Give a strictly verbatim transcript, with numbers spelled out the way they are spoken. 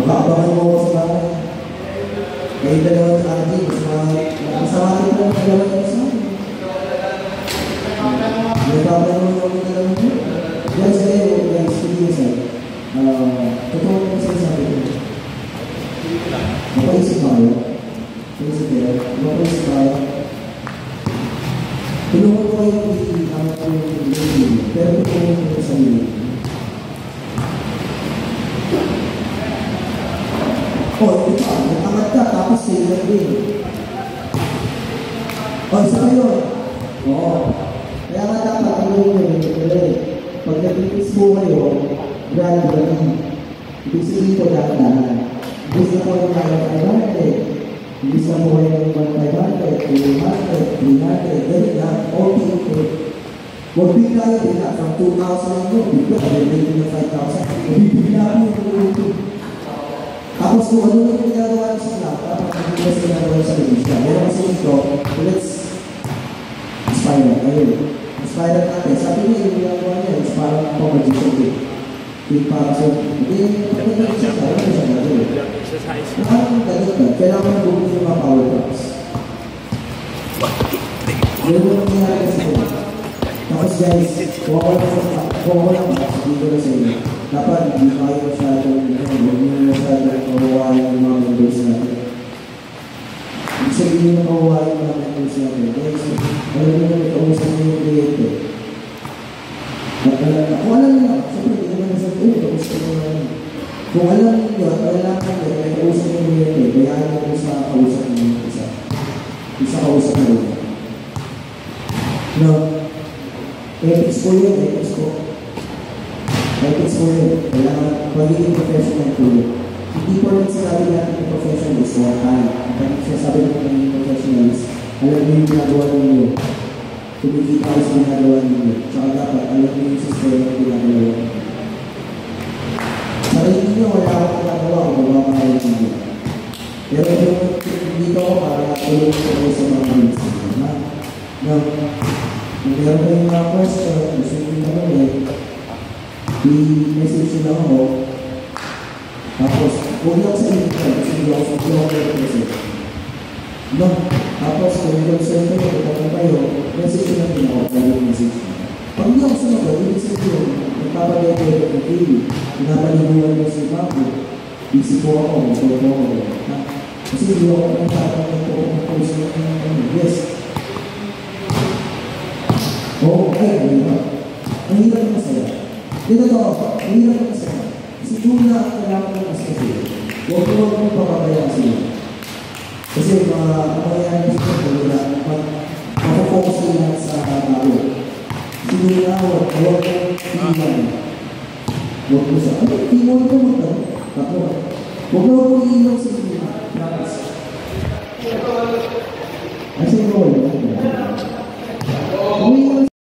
Makakabahan mo ako sa bahay. May dalawa sa akin, masama rin po ang dalawa niya sa akin. May babay mo yung dalawa niya. Yan sa'yo, yan sa'yo sa'yo. Totoo mo sa sabi ko. Mapaisip ba kayo? Mapaisip kayo? Mapaisip ba kayo? Tulungan ko kayo ang aking pero tulungan ko sa sarili. O, di ba? Nakamat ka, tapos silver din. O, isa kayo. Oo. Kaya nga dapat, ano yun yun? Pag nag-iis mo kayo, gradually. Ibig sabihin ko dapat-dahan. Ibig na po yung kaya five hundred. Ibig na po yung five hundred, two hundred, three hundred, ganyan na, okay. Huwag bigla yun, bigla. From two thousand ito, bigla, bigla yung five thousand. Bigla mo yung two. Tapos kung ano yung ginagawa sa plata, pag hindi sa ginagawa sa Indonesia. Meron kasi ito, let's spiral. Ayun. Spiral natin. Sabi niya, yung ginagawa niya, is parang pamagician din. Yung parang so, hindi, pag nag-exercise, ano siya gagawin? Nakakang ganit ba? Kailangan mo bumili yung mga power props. Yun yung nangyayari kasi ko. Tapos guys, kung ako lang kung ako lang dito na sa inyo, dapat hindi kayo masyadong hindi masyadong kawawain yung mga members natin. Ibig sabihin yung kawawain yung mga members natin. Guys, alam nyo na kausap nyo yung kliyente. Kung alam nyo, siyempre hindi naman sa ulo, kausap nyo naman. Kung alam nyo, kailangan nyo, may kausap nyo yung kliyente, kaya nyo sa kausap nyo yung isa. Isa kausap nyo. No. Ethics po yun, ethics po. Ethics po yun. Kailangan magiging professional po yun. Hindi po rin sinabi natin yung professional is one time. Kapag sinasabi natin yung professional is, alam niyo yung ginagawa ninyo. Kumikita ko sa ginagawa ninyo. Tsaka dapat, alam niyo yung sistema yung ginagawa ninyo. Sarili niyo, wala akong ginagawa kung magawa kayo ninyo. Pero yung dito ako para tulong ko sa mga minsan. No? Kung meron kayong mga question, gusto nyo naman eh, i-message nyo lang ako. Tapos, huwag lang sa inyo ka, kasi hindi ako sa blog kasi. No? Tapos, kung hindi ako sa inyo kayo, kung kayo, message nyo lang din ako, kaya yung message nyo. Pag hindi ako sumagot, ibig sabihin, nagpapagay kayo ng T V, pinapaliguan mo si Mako, busy po ako, gusto po ako. Kasi hindi ako nagpapagay po kung post nyo ng yes. Oo, ay, ang hirap. Ang hirap na masaya. Dito to, ang hirap na masaya. Kasi yung na kailangan na mas kasi, huwag ko huwag mong papabaya kasi. Kasi mga nangyayari sa ito, mag-focus nila sa bago. Kasi yung na, huwag mong iiwan. Huwag mo sa, ano, hindi mo ito mo ito? Tapos, huwag mo mong iiwan sa iiwan.